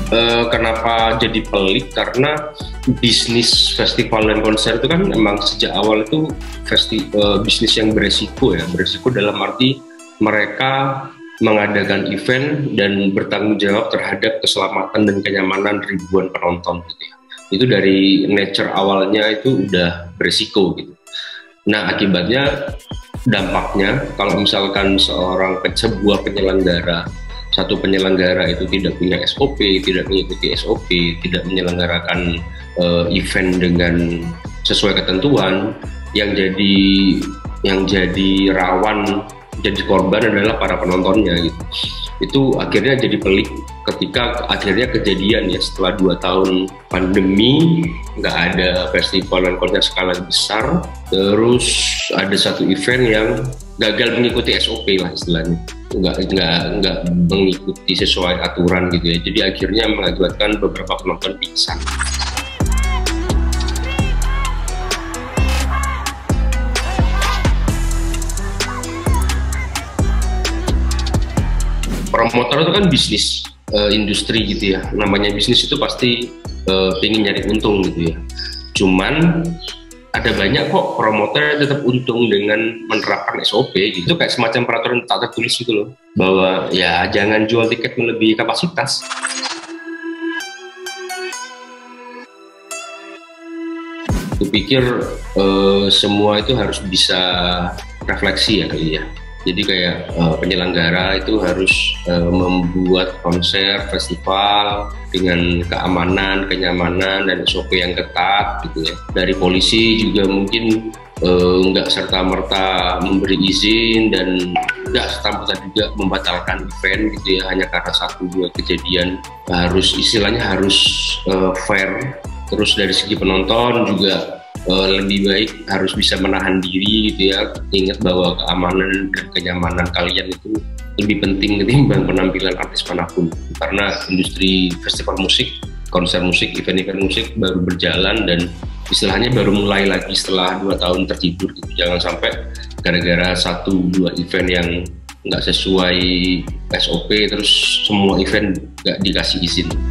Kenapa jadi pelik? Karena bisnis festival dan konser itu kan emang sejak awal itu bisnis yang beresiko ya, beresiko dalam arti mereka mengadakan event dan bertanggung jawab terhadap keselamatan dan kenyamanan ribuan penonton gitu ya. Itu dari nature awalnya itu udah beresiko gitu. Nah akibatnya, dampaknya kalau misalkan sebuah penyelenggara, satu penyelenggara itu tidak punya SOP, tidak mengikuti SOP, tidak menyelenggarakan event dengan sesuai ketentuan, yang jadi rawan, jadi korban adalah para penontonnya gitu. Itu akhirnya jadi pelik ketika akhirnya kejadian ya, setelah 2 tahun pandemi nggak ada festival dan konser skala besar, terus ada satu event yang gagal mengikuti SOP lah istilahnya, nggak mengikuti sesuai aturan gitu ya, jadi akhirnya mengakibatkan beberapa penonton pingsan. Promotor itu kan bisnis, industri gitu ya, namanya bisnis itu pasti pengen nyari untung gitu ya. Cuman ada banyak kok promotor yang tetap untung dengan menerapkan SOP gitu, kayak semacam peraturan tak tertulis gitu loh, bahwa ya jangan jual tiket melebihi kapasitas. Aku pikir semua itu harus bisa refleksi ya kali ya. Jadi kayak penyelenggara itu harus membuat konser, festival dengan keamanan, kenyamanan, dan SOP yang ketat gitu ya. Dari polisi juga mungkin nggak serta-merta memberi izin dan nggak serta-merta juga membatalkan event gitu ya, hanya karena 1-2 kejadian. Istilahnya harus fair. Terus dari segi penonton juga lebih baik harus bisa menahan diri gitu ya. Ingat bahwa keamanan dan kenyamanan kalian itu lebih penting ketimbang penampilan artis manapun, karena industri festival musik, konser musik, event-event musik baru berjalan dan istilahnya baru mulai lagi setelah 2 tahun tertidur gitu. Jangan sampai gara-gara 1-2 event yang nggak sesuai SOP terus semua event nggak dikasih izin.